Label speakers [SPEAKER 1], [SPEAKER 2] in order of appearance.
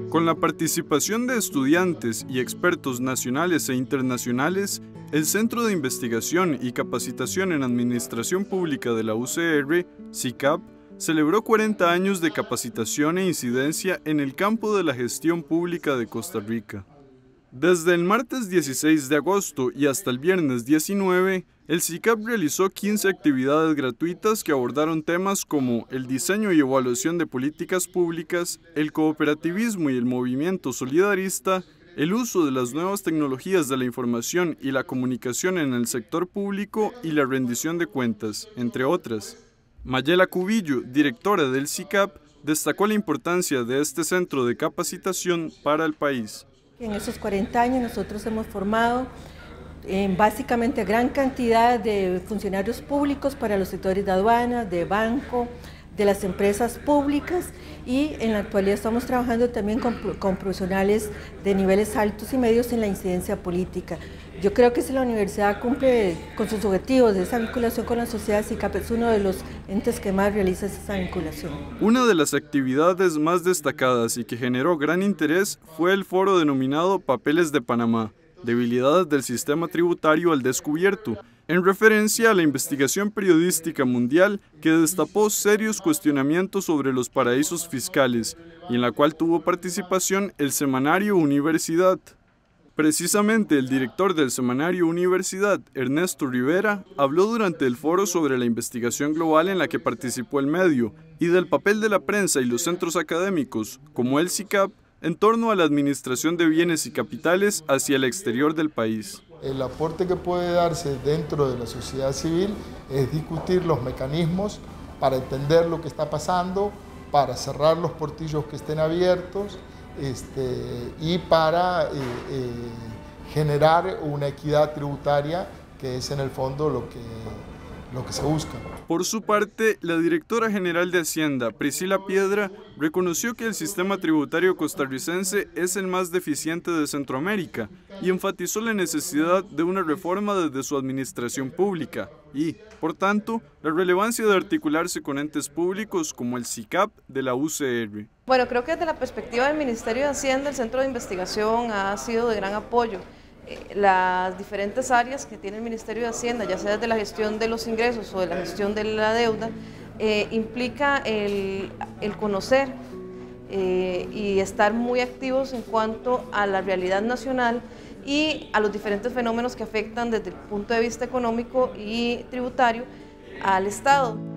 [SPEAKER 1] Con la participación de estudiantes y expertos nacionales e internacionales, el Centro de Investigación y Capacitación en Administración Pública de la UCR, CICAP, celebró 40 años de capacitación e incidencia en el campo de la gestión pública de Costa Rica. Desde el martes 16 de agosto y hasta el viernes 19, el CICAP realizó 15 actividades gratuitas que abordaron temas como el diseño y evaluación de políticas públicas, el cooperativismo y el movimiento solidarista, el uso de las nuevas tecnologías de la información y la comunicación en el sector público y la rendición de cuentas, entre otras. Mayela Cubillo, directora del CICAP, destacó la importancia de este centro de capacitación para el país.
[SPEAKER 2] En esos 40 años nosotros hemos formado básicamente gran cantidad de funcionarios públicos para los sectores de aduana, de banco, de las empresas públicas, y en la actualidad estamos trabajando también con profesionales de niveles altos y medios en la incidencia política. Yo creo que si la universidad cumple con sus objetivos de esa vinculación con la sociedad, CICAP es uno de los entes que más realiza esa vinculación.
[SPEAKER 1] Una de las actividades más destacadas y que generó gran interés fue el foro denominado Papeles de Panamá, debilidades del sistema tributario al descubierto, en referencia a la investigación periodística mundial que destapó serios cuestionamientos sobre los paraísos fiscales y en la cual tuvo participación el semanario Universidad. Precisamente el director del semanario Universidad, Ernesto Rivera, habló durante el foro sobre la investigación global en la que participó el medio y del papel de la prensa y los centros académicos, como el CICAP, en torno a la administración de bienes y capitales hacia el exterior del país.
[SPEAKER 3] El aporte que puede darse dentro de la sociedad civil es discutir los mecanismos para entender lo que está pasando, para cerrar los portillos que estén abiertos y para generar una equidad tributaria, que es en el fondo lo que se busca.
[SPEAKER 1] Por su parte, la directora general de Hacienda, Priscila Piedra, reconoció que el sistema tributario costarricense es el más deficiente de Centroamérica y enfatizó la necesidad de una reforma desde su administración pública y, por tanto, la relevancia de articularse con entes públicos como el CICAP de la UCR.
[SPEAKER 4] Bueno, creo que desde la perspectiva del Ministerio de Hacienda, el Centro de Investigación ha sido de gran apoyo. Las diferentes áreas que tiene el Ministerio de Hacienda, ya sea desde la gestión de los ingresos o de la gestión de la deuda, implica el conocer y estar muy activos en cuanto a la realidad nacional y a los diferentes fenómenos que afectan desde el punto de vista económico y tributario al Estado.